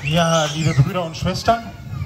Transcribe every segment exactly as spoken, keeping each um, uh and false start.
Ja, liebe Brüder und Schwestern,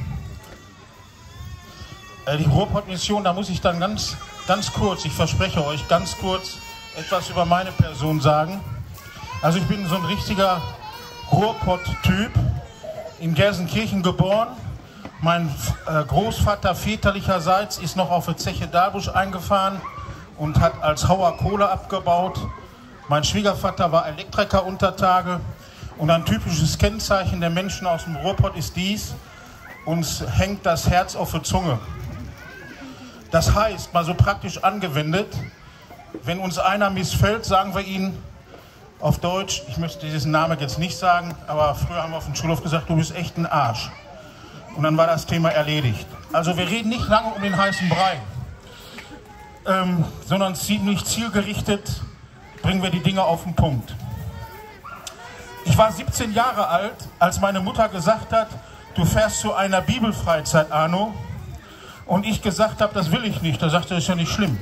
äh, die Ruhrpott-Mission, da muss ich dann ganz, ganz kurz, ich verspreche euch, ganz kurz etwas über meine Person sagen. Also ich bin so ein richtiger Ruhrpott-Typ, in Gelsenkirchen geboren. Mein äh, Großvater väterlicherseits ist noch auf der Zeche Dahlbusch eingefahren und hat als Hauer Kohle abgebaut. Mein Schwiegervater war Elektriker unter Tage. Und ein typisches Kennzeichen der Menschen aus dem Ruhrpott ist dies: uns hängt das Herz auf der Zunge. Das heißt, mal so praktisch angewendet, wenn uns einer missfällt, sagen wir ihn auf Deutsch, ich möchte diesen Namen jetzt nicht sagen, aber früher haben wir auf dem Schulhof gesagt, du bist echt ein Arsch. Und dann war das Thema erledigt. Also wir reden nicht lange um den heißen Brei, ähm, sondern ziemlich zielgerichtet bringen wir die Dinge auf den Punkt. Ich war siebzehn Jahre alt, als meine Mutter gesagt hat, du fährst zu einer Bibelfreizeit, Arno. Und ich gesagt habe, das will ich nicht. Da sagte er, das ist ja nicht schlimm.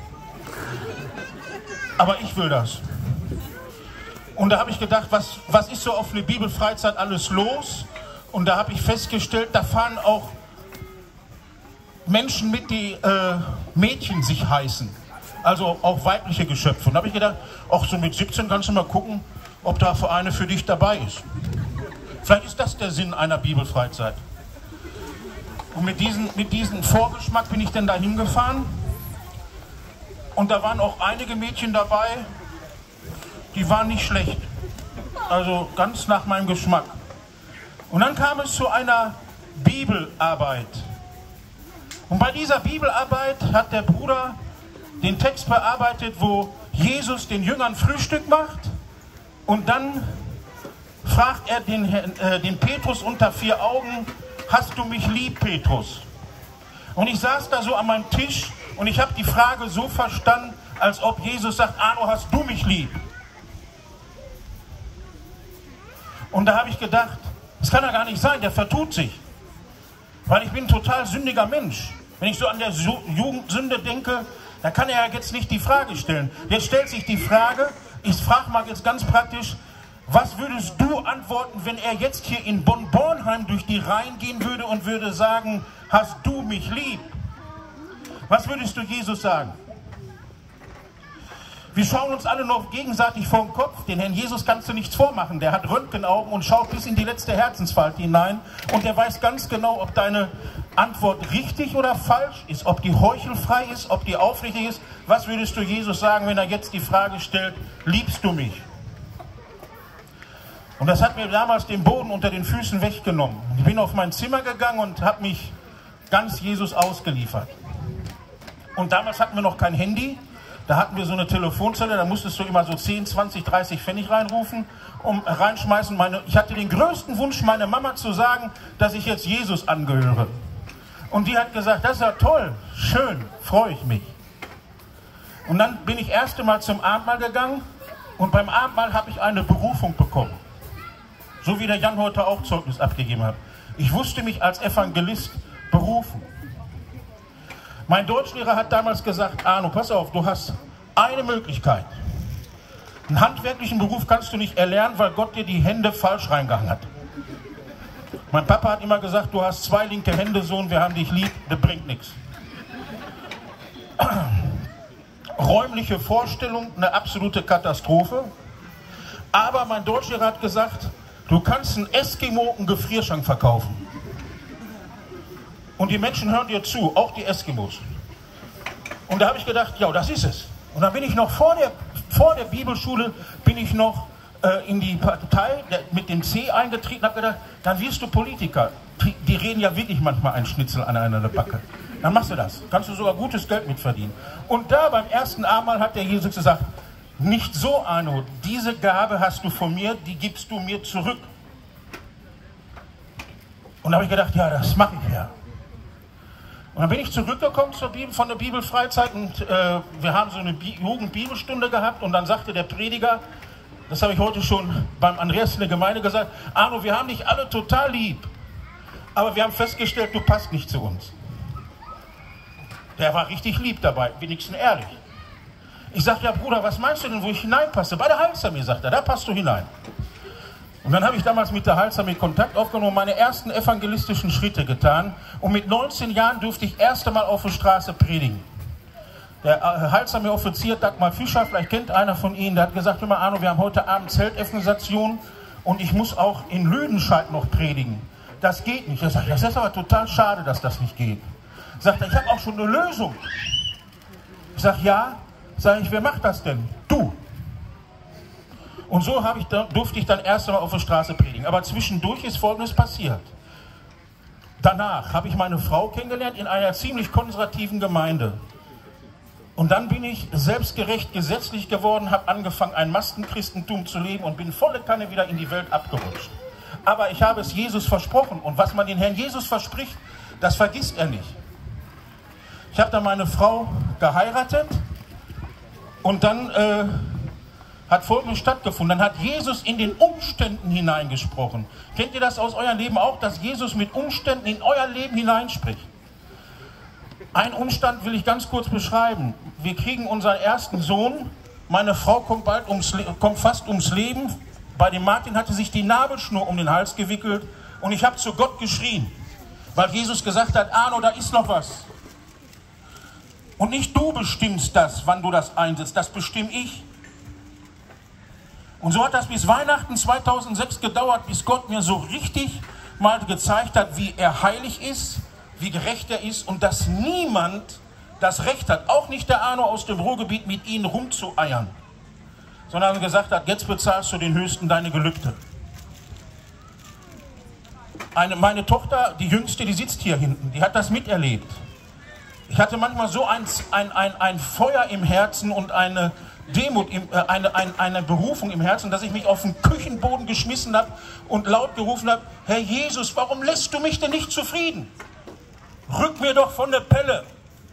Aber ich will das. Und da habe ich gedacht, was, was ist so auf eine Bibelfreizeit alles los? Und da habe ich festgestellt, da fahren auch Menschen mit, die äh, Mädchen sich heißen. Also auch weibliche Geschöpfe. Und da habe ich gedacht, auch so mit siebzehn kannst du mal gucken, ob da eine für dich dabei ist. Vielleicht ist das der Sinn einer Bibelfreizeit. Und mit diesem mit diesem Vorgeschmack bin ich dann da hingefahren. Und da waren auch einige Mädchen dabei, die waren nicht schlecht. Also ganz nach meinem Geschmack. Und dann kam es zu einer Bibelarbeit. Und bei dieser Bibelarbeit hat der Bruder den Text bearbeitet, wo Jesus den Jüngern Frühstück macht. Und dann fragt er den, äh, den Petrus unter vier Augen, hast du mich lieb, Petrus? Und ich saß da so an meinem Tisch und ich habe die Frage so verstanden, als ob Jesus sagt, Arno, hast du mich lieb? Und da habe ich gedacht, das kann ja gar nicht sein, der vertut sich. Weil ich bin ein total sündiger Mensch. Wenn ich so an der Jugendsünde denke, dann kann er ja jetzt nicht die Frage stellen. Jetzt stellt sich die Frage, ich frage mal jetzt ganz praktisch, was würdest du antworten, wenn er jetzt hier in Bonn-Bornheim durch die Reihen gehen würde und würde sagen, hast du mich lieb? Was würdest du Jesus sagen? Wir schauen uns alle noch gegenseitig vor den Kopf. Den Herrn Jesus kannst du nichts vormachen. Der hat Röntgenaugen und schaut bis in die letzte Herzensfalte hinein. Und der weiß ganz genau, ob deine Antwort richtig oder falsch ist, ob die heuchelfrei ist, ob die aufrichtig ist. Was würdest du Jesus sagen, wenn er jetzt die Frage stellt, liebst du mich? Und das hat mir damals den Boden unter den Füßen weggenommen. Ich bin auf mein Zimmer gegangen und habe mich ganz Jesus ausgeliefert. Und damals hatten wir noch kein Handy. Da hatten wir so eine Telefonzelle, da musstest du immer so zehn, zwanzig, dreißig Pfennig reinrufen, um reinschmeißen. Meine, ich hatte den größten Wunsch, meiner Mama zu sagen, dass ich jetzt Jesus angehöre. Und die hat gesagt, das ist ja toll, schön, freue ich mich. Und dann bin ich erst einmal zum Abendmahl gegangen und beim Abendmahl habe ich eine Berufung bekommen. So wie der Jan heute auch Zeugnis abgegeben hat. Ich wusste mich als Evangelist berufen. Mein Deutschlehrer hat damals gesagt, Arno, pass auf, du hast eine Möglichkeit. Einen handwerklichen Beruf kannst du nicht erlernen, weil Gott dir die Hände falsch reingehangen hat. Mein Papa hat immer gesagt, du hast zwei linke Hände, Sohn, wir haben dich lieb, das bringt nichts. Räumliche Vorstellung, eine absolute Katastrophe. Aber mein Deutschlehrer hat gesagt, du kannst einen Eskimo einen Gefrierschrank verkaufen. Und die Menschen hören dir zu, auch die Eskimos. Und da habe ich gedacht, ja, das ist es. Und dann bin ich noch vor der, vor der Bibelschule, bin ich noch äh, in die Partei der, mit dem C eingetreten und habe gedacht, dann wirst du Politiker. Die, die reden ja wirklich manchmal einen Schnitzel an einer Backe. Dann machst du das. Kannst du sogar gutes Geld mitverdienen. Und da beim ersten Abendmahl hat der Jesus gesagt, nicht so, Arno, diese Gabe hast du von mir, die gibst du mir zurück. Und da habe ich gedacht, ja, das mache ich ja. Und dann bin ich zurückgekommen zur Bibel, von der Bibelfreizeit und äh, wir haben so eine Bi- Jugendbibelstunde gehabt und dann sagte der Prediger, das habe ich heute schon beim Andreas in der Gemeinde gesagt, Arno, wir haben dich alle total lieb, aber wir haben festgestellt, du passt nicht zu uns. Der war richtig lieb dabei, wenigstens ehrlich. Ich sagte, ja Bruder, was meinst du denn, wo ich hineinpasse? Bei der Heilsarmee, sagt er, da passt du hinein. Und dann habe ich damals mit der Heilsarmee Kontakt aufgenommen, meine ersten evangelistischen Schritte getan. Und mit neunzehn Jahren durfte ich erst einmal auf der Straße predigen. Der Heilsarmee-Offizier Dagmar Fischer, vielleicht kennt einer von Ihnen, der hat gesagt, hör mal Arno, wir haben heute Abend Zeltevangelisation und ich muss auch in Lüdenscheid noch predigen. Das geht nicht. Er sagt, das ist aber total schade, dass das nicht geht. Sagt er, ich habe auch schon eine Lösung. Ich sage, ja. Sage ich, wer macht das denn? Du. Und so habe ich, durfte ich dann erst einmal auf der Straße predigen. Aber zwischendurch ist Folgendes passiert. Danach habe ich meine Frau kennengelernt in einer ziemlich konservativen Gemeinde. Und dann bin ich selbstgerecht gesetzlich geworden, habe angefangen, ein Mastenchristentum zu leben und bin volle Kanne wieder in die Welt abgerutscht. Aber ich habe es Jesus versprochen und was man den Herrn Jesus verspricht, das vergisst er nicht. Ich habe dann meine Frau geheiratet und dann äh, hat Folgendes stattgefunden. Dann hat Jesus in den Umständen hineingesprochen. Kennt ihr das aus eurem Leben auch, dass Jesus mit Umständen in euer Leben hineinspricht? Ein Umstand will ich ganz kurz beschreiben. Wir kriegen unseren ersten Sohn. Meine Frau kommt, bald ums, kommt fast ums Leben. Bei dem Martin hatte sich die Nabelschnur um den Hals gewickelt. Und ich habe zu Gott geschrien, weil Jesus gesagt hat, Arno, da ist noch was. Und nicht du bestimmst das, wann du das einsetzt. Das bestimme ich. Und so hat das bis Weihnachten zweitausendsechs gedauert, bis Gott mir so richtig mal gezeigt hat, wie er heilig ist, wie gerecht er ist und dass niemand das Recht hat, auch nicht der Arno aus dem Ruhrgebiet, mit ihnen rumzueiern, sondern gesagt hat, jetzt bezahlst du den Höchsten deine Gelübde. Eine, meine Tochter, die Jüngste, die sitzt hier hinten, die hat das miterlebt. Ich hatte manchmal so ein, ein, ein, ein Feuer im Herzen und eine Demut, im, äh, eine, eine, eine Berufung im Herzen, dass ich mich auf den Küchenboden geschmissen habe und laut gerufen habe, Herr Jesus, warum lässt du mich denn nicht zufrieden? Rück mir doch von der Pelle.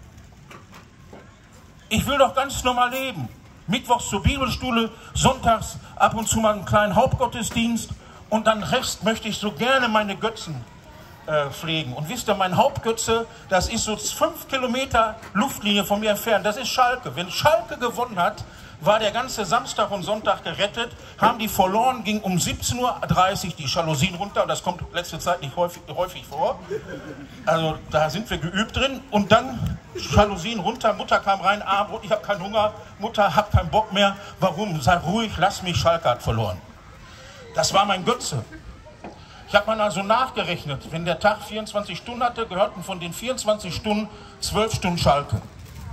Ich will doch ganz normal leben. Mittwochs zur Bibelschule, sonntags ab und zu mal einen kleinen Hauptgottesdienst und dann Rest möchte ich so gerne meine Götzen äh, pflegen. Und wisst ihr, mein Hauptgötze, das ist so fünf Kilometer Luftlinie von mir entfernt, das ist Schalke. Wenn Schalke gewonnen hat, war der ganze Samstag und Sonntag gerettet, haben die verloren, ging um siebzehn Uhr dreißig die Jalousien runter, und das kommt letzte Zeit nicht häufig, häufig vor, also da sind wir geübt drin, und dann Jalousien runter, Mutter kam rein, Abendbrot, ich habe keinen Hunger, Mutter, hab keinen Bock mehr, warum? Sei ruhig, lass mich, Schalke hat verloren. Das war mein Götze. Ich habe mal also nachgerechnet, wenn der Tag vierundzwanzig Stunden hatte, gehörten von den vierundzwanzig Stunden zwölf Stunden Schalke.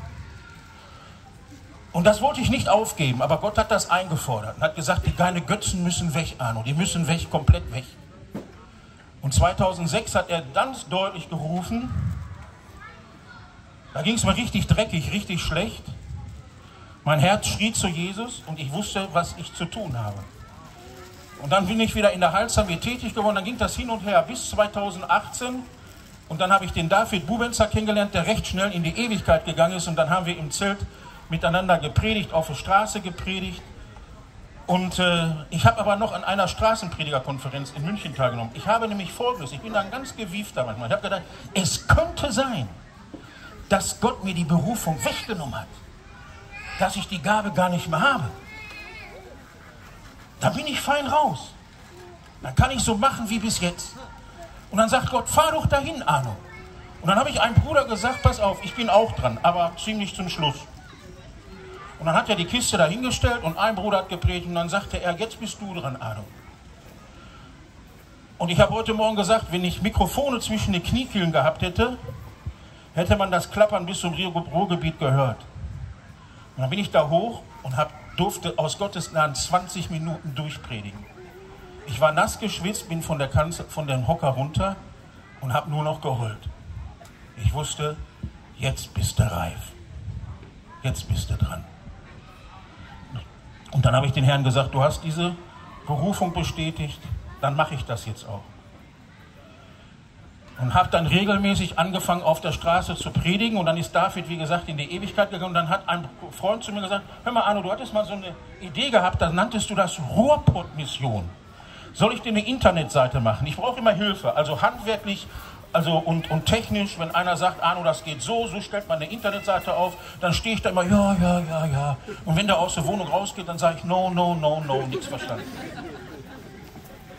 Und das wollte ich nicht aufgeben, aber Gott hat das eingefordert und hat gesagt, die deine Götzen müssen weg, Arno, die müssen weg, komplett weg. Und zweitausendsechs hat er ganz deutlich gerufen, da ging es mir richtig dreckig, richtig schlecht. Mein Herz schrie zu Jesus und ich wusste, was ich zu tun habe. Und dann bin ich wieder in der Heilsarmee tätig geworden, dann ging das hin und her bis zweitausendachtzehn. Und dann habe ich den David Bubenzer kennengelernt, der recht schnell in die Ewigkeit gegangen ist. Und dann haben wir im Zelt miteinander gepredigt, auf der Straße gepredigt. Und äh, ich habe aber noch an einer Straßenpredigerkonferenz in München teilgenommen. Ich habe nämlich Folgendes, ich bin dann ganz gewiefter manchmal. Ich habe gedacht, es könnte sein, dass Gott mir die Berufung weggenommen hat. Dass ich die Gabe gar nicht mehr habe. Da bin ich fein raus. Dann kann ich so machen wie bis jetzt. Und dann sagt Gott, fahr doch dahin, Arno. Und dann habe ich einem Bruder gesagt, pass auf, ich bin auch dran, aber ziemlich zum Schluss. Und dann hat er die Kiste dahingestellt und ein Bruder hat gepredigt und dann sagte er, jetzt bist du dran, Arno. Und ich habe heute Morgen gesagt, wenn ich Mikrofone zwischen den Kniekehlen gehabt hätte, hätte man das Klappern bis zum Ruhrgebiet gehört. Und dann bin ich da hoch und hab, durfte aus Gottes Gnaden zwanzig Minuten durchpredigen. Ich war nass geschwitzt, bin von der Kanzel, von dem Hocker runter und habe nur noch geheult. Ich wusste, jetzt bist du reif. Jetzt bist du dran. Und dann habe ich den Herrn gesagt, du hast diese Berufung bestätigt, dann mache ich das jetzt auch. Und habe dann regelmäßig angefangen, auf der Straße zu predigen. Und dann ist David, wie gesagt, in die Ewigkeit gegangen. Und dann hat ein Freund zu mir gesagt, hör mal Arno, du hattest mal so eine Idee gehabt, da nanntest du das Ruhrpott-Mission. Soll ich dir eine Internetseite machen? Ich brauche immer Hilfe, also handwerklich also und, und technisch. Wenn einer sagt, Arno, das geht so, so stellt man eine Internetseite auf, dann stehe ich da immer, ja, ja, ja, ja. Und wenn der aus der Wohnung rausgeht, dann sage ich, no, no, no, no, nichts verstanden.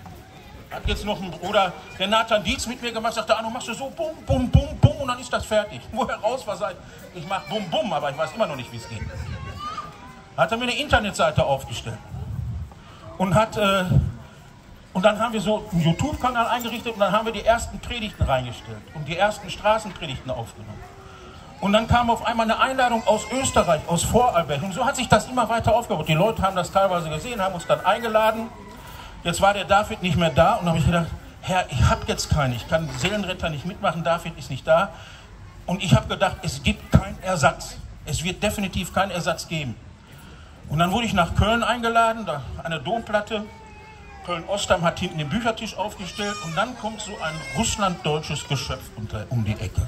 hat jetzt noch ein Bruder, der Nathan Dietz mit mir gemacht, sagte, Arno, machst du so bum, bum, bum, bum und dann ist das fertig. Wo er raus war, sagt, ich mach bum, bum, aber ich weiß immer noch nicht, wie es geht. Hat er mir eine Internetseite aufgestellt und hat, äh, und dann haben wir so einen YouTube-Kanal eingerichtet und dann haben wir die ersten Predigten reingestellt und die ersten Straßenpredigten aufgenommen. Und dann kam auf einmal eine Einladung aus Österreich, aus Vorarlberg. Und so hat sich das immer weiter aufgebaut. Die Leute haben das teilweise gesehen, haben uns dann eingeladen. Jetzt war der David nicht mehr da und dann habe ich gedacht, Herr, ich habe jetzt keinen, ich kann Seelenretter nicht mitmachen, David ist nicht da. Und ich habe gedacht, es gibt keinen Ersatz. Es wird definitiv keinen Ersatz geben. Und dann wurde ich nach Köln eingeladen, da eine Domplatte. Köln-Ostheim hat hinten den Büchertisch aufgestellt und dann kommt so ein russlanddeutsches Geschöpf unter, um die Ecke.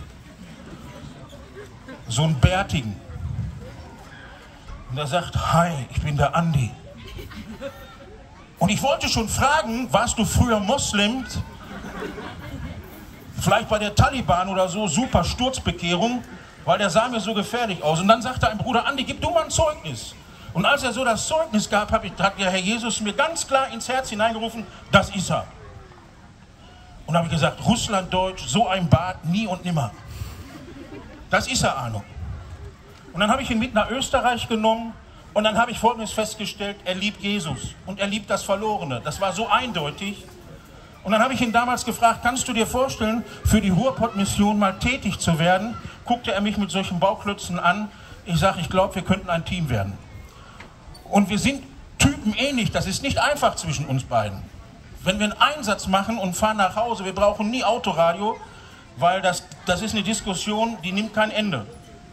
So ein Bärtigen. Und er sagt, hi, ich bin der Andi. Und ich wollte schon fragen, warst du früher Moslem? Vielleicht bei der Taliban oder so, super Sturzbekehrung, weil der sah mir so gefährlich aus. Und dann sagte ein Bruder, Andi, gib du mal ein Zeugnis. Und als er so das Zeugnis gab, hat der Herr Jesus mir ganz klar ins Herz hineingerufen, das ist er. Und habe ich gesagt, Russlanddeutsch, so ein Bart, nie und nimmer. Das ist er, Arno. Und dann habe ich ihn mit nach Österreich genommen und dann habe ich Folgendes festgestellt, er liebt Jesus und er liebt das Verlorene. Das war so eindeutig. Und dann habe ich ihn damals gefragt, kannst du dir vorstellen, für die Ruhrpott-Mission mal tätig zu werden? Guckte er mich mit solchen Bauklötzen an. Ich sage, ich glaube, wir könnten ein Team werden. Und wir sind typenähnlich, das ist nicht einfach zwischen uns beiden. Wenn wir einen Einsatz machen und fahren nach Hause, wir brauchen nie Autoradio, weil das, das ist eine Diskussion, die nimmt kein Ende.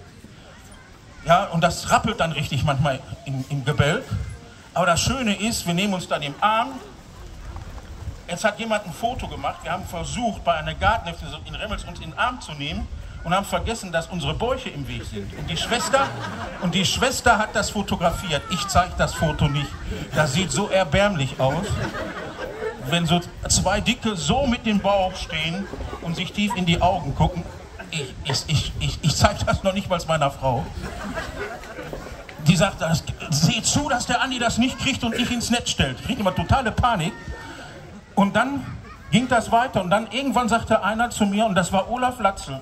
Ja, und das rappelt dann richtig manchmal im, im Gebälk. Aber das Schöne ist, wir nehmen uns dann im Arm. Jetzt hat jemand ein Foto gemacht. Wir haben versucht, bei einer Gartenhälfte in Remmels uns in den Arm zu nehmen und haben vergessen, dass unsere Bäuche im Weg sind. Und die Schwester, und die Schwester hat das fotografiert. Ich zeige das Foto nicht. Das sieht so erbärmlich aus. Wenn so zwei Dicke so mit dem Bauch stehen und sich tief in die Augen gucken, ich, ich, ich, ich, ich zeige das noch nicht mal meiner Frau. Die sagt, das, seh zu, dass der Andi das nicht kriegt und ich ins Netz stellt. Ich kriege immer totale Panik. Und dann ging das weiter und dann irgendwann sagte einer zu mir, und das war Olaf Latzel,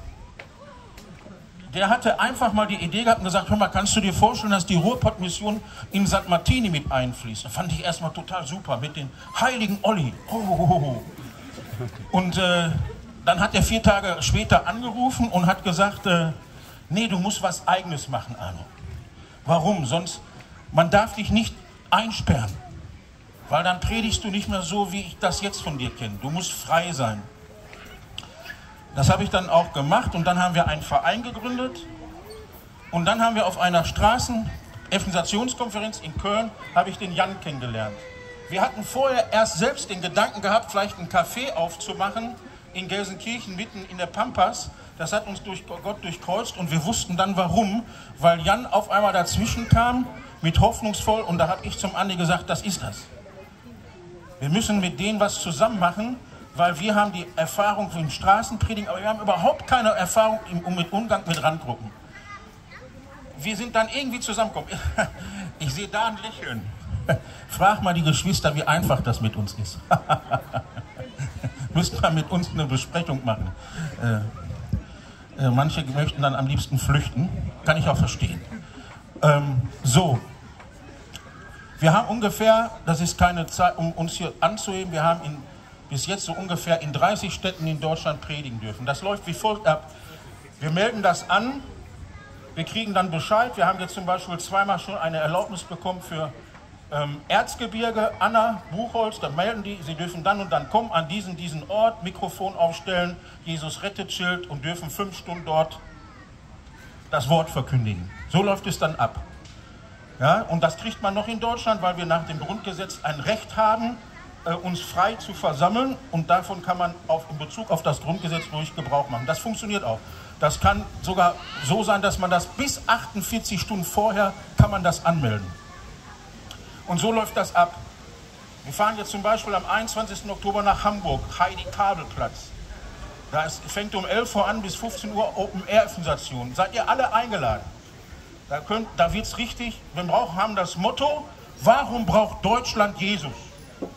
der hatte einfach mal die Idee gehabt und gesagt, hör mal, kannst du dir vorstellen, dass die Ruhrpott-Mission in Sankt Martini mit einfließt? Das fand ich erstmal total super, mit dem heiligen Olli. Oh, oh, oh. Und äh, dann hat er vier Tage später angerufen und hat gesagt, äh, nee, du musst was Eigenes machen, Arno. Warum? Sonst, man darf dich nicht einsperren, weil dann predigst du nicht mehr so, wie ich das jetzt von dir kenne. Du musst frei sein. Das habe ich dann auch gemacht und dann haben wir einen Verein gegründet und dann haben wir auf einer Straßen-Evangelisationskonferenz in Köln, habe ich den Jan kennengelernt. Wir hatten vorher erst selbst den Gedanken gehabt, vielleicht ein Café aufzumachen in Gelsenkirchen, mitten in der Pampas. Das hat uns durch Gott durchkreuzt und wir wussten dann warum, weil Jan auf einmal dazwischen kam mit hoffnungsvoll und da habe ich zum Andi gesagt, das ist das. Wir müssen mit denen was zusammen machen, weil wir haben die Erfahrung von Straßenpredigen, aber wir haben überhaupt keine Erfahrung im, mit Umgang mit Randgruppen. Wir sind dann irgendwie zusammengekommen. Ich sehe da ein Lächeln. Frag mal die Geschwister, wie einfach das mit uns ist. Müsst mal mit uns eine Besprechung machen. Äh, äh, manche möchten dann am liebsten flüchten. Kann ich auch verstehen. Ähm, so. Wir haben ungefähr, das ist keine Zeit, um uns hier anzuheben, wir haben in, bis jetzt so ungefähr in dreißig Städten in Deutschland predigen dürfen. Das läuft wie folgt ab. Wir melden das an, wir kriegen dann Bescheid. Wir haben jetzt zum Beispiel zweimal schon eine Erlaubnis bekommen für ähm, Erzgebirge, Anna, Buchholz. Da melden die, sie dürfen dann und dann kommen an diesen, diesen Ort, Mikrofon aufstellen, Jesus rettet Schild und dürfen fünf Stunden dort das Wort verkündigen. So läuft es dann ab. Ja, und das kriegt man noch in Deutschland, weil wir nach dem Grundgesetz ein Recht haben, äh, uns frei zu versammeln und davon kann man auf, in Bezug auf das Grundgesetz ruhig Gebrauch machen. Das funktioniert auch. Das kann sogar so sein, dass man das bis achtundvierzig Stunden vorher kann man das anmelden. Und so läuft das ab. Wir fahren jetzt zum Beispiel am einundzwanzigsten Oktober nach Hamburg, Heidi-Kabel-Platz. Da ist, fängt um elf Uhr an bis fünfzehn Uhr Open-Air-Station. Seid ihr alle eingeladen? Da, könnt, da wird es richtig, wir brauchen, haben das Motto, warum braucht Deutschland Jesus?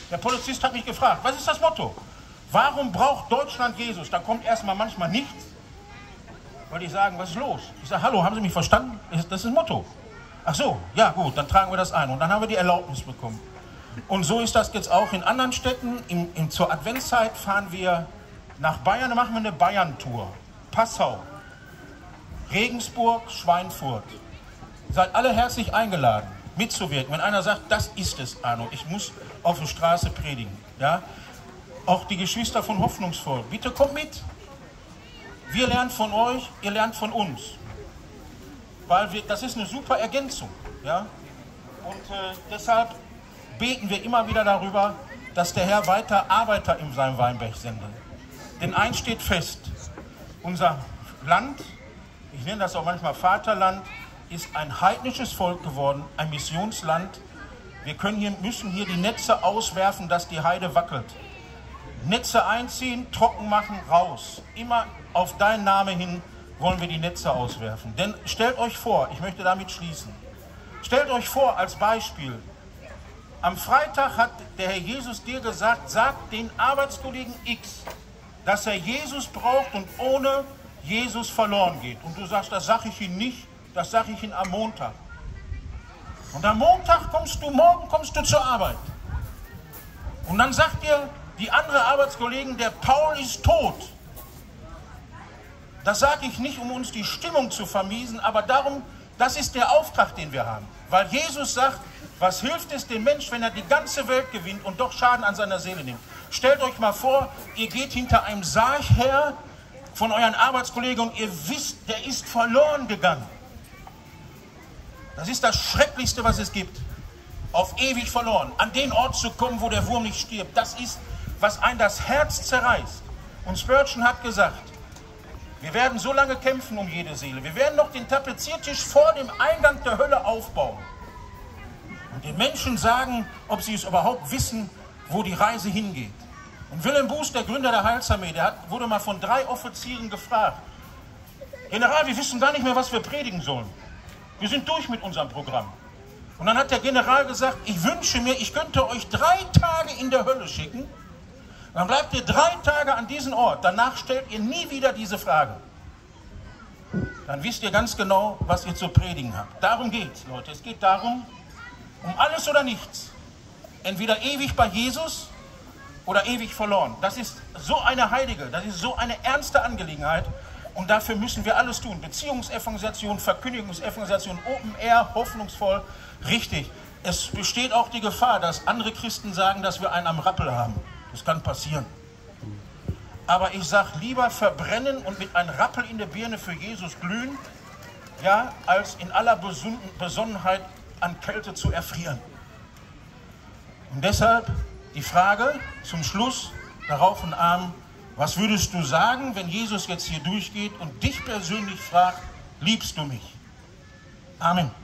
Der Polizist hat mich gefragt, was ist das Motto? Warum braucht Deutschland Jesus? Da kommt erstmal manchmal nichts, weil die sagen, was ist los? Ich sage, hallo, haben Sie mich verstanden? Das ist das Motto. Ach so, ja gut, dann tragen wir das ein. Und dann haben wir die Erlaubnis bekommen. Und so ist das jetzt auch in anderen Städten. In, in, zur Adventszeit fahren wir nach Bayern, dann machen wir eine Bayern-Tour. Passau, Regensburg, Schweinfurt. Ihr seid alle herzlich eingeladen, mitzuwirken. Wenn einer sagt, das ist es, Arno, ich muss auf der Straße predigen. Ja? Auch die Geschwister von Hoffnungsvoll, bitte kommt mit. Wir lernen von euch, ihr lernt von uns. Weil wir, das ist eine super Ergänzung. Ja? Und äh, deshalb beten wir immer wieder darüber, dass der Herr weiter Arbeiter in seinem Weinberg sendet. Denn eins steht fest, unser Land, ich nenne das auch manchmal Vaterland, ist ein heidnisches Volk geworden, ein Missionsland. Wir können hier, müssen hier die Netze auswerfen, dass die Heide wackelt. Netze einziehen, trocken machen, raus. Immer auf deinen Namen hin wollen wir die Netze auswerfen. Denn stellt euch vor, ich möchte damit schließen, stellt euch vor als Beispiel, am Freitag hat der Herr Jesus dir gesagt, sagt den Arbeitskollegen X, dass er Jesus braucht und ohne Jesus verloren geht. Und du sagst, das sage ich ihm nicht, das sage ich ihm am Montag. Und am Montag kommst du, morgen kommst du zur Arbeit. Und dann sagt dir die andere Arbeitskollegen, der Paul ist tot. Das sage ich nicht, um uns die Stimmung zu vermiesen, aber darum, das ist der Auftrag, den wir haben. Weil Jesus sagt, was hilft es dem Mensch, wenn er die ganze Welt gewinnt und doch Schaden an seiner Seele nimmt? Stellt euch mal vor, ihr geht hinter einem Sarg her von euren Arbeitskollegen und ihr wisst, der ist verloren gegangen. Das ist das Schrecklichste, was es gibt. Auf ewig verloren. An den Ort zu kommen, wo der Wurm nicht stirbt. Das ist, was einem das Herz zerreißt. Und Spurgeon hat gesagt, wir werden so lange kämpfen um jede Seele. Wir werden noch den Tapeziertisch vor dem Eingang der Hölle aufbauen. Und den Menschen sagen, ob sie es überhaupt wissen, wo die Reise hingeht. Und Willem Buß, der Gründer der Heilsarmee, der hat, wurde mal von drei Offizieren gefragt, General, wir wissen gar nicht mehr, was wir predigen sollen. Wir sind durch mit unserem Programm. Und dann hat der General gesagt, ich wünsche mir, ich könnte euch drei Tage in der Hölle schicken. Dann bleibt ihr drei Tage an diesem Ort. Danach stellt ihr nie wieder diese Frage. Dann wisst ihr ganz genau, was ihr zu predigen habt. Darum geht es, Leute. Es geht darum, um alles oder nichts. Entweder ewig bei Jesus oder ewig verloren. Das ist so eine heilige, das ist so eine ernste Angelegenheit. Und dafür müssen wir alles tun. Beziehungsevangelisation, Verkündigungsevangelisation, Open Air, hoffnungsvoll, richtig. Es besteht auch die Gefahr, dass andere Christen sagen, dass wir einen am Rappel haben. Das kann passieren. Aber ich sage, lieber verbrennen und mit einem Rappel in der Birne für Jesus glühen, ja, als in aller Besonnenheit an Kälte zu erfrieren. Und deshalb die Frage zum Schluss, darauf und Arm, was würdest du sagen, wenn Jesus jetzt hier durchgeht und dich persönlich fragt, liebst du mich? Amen.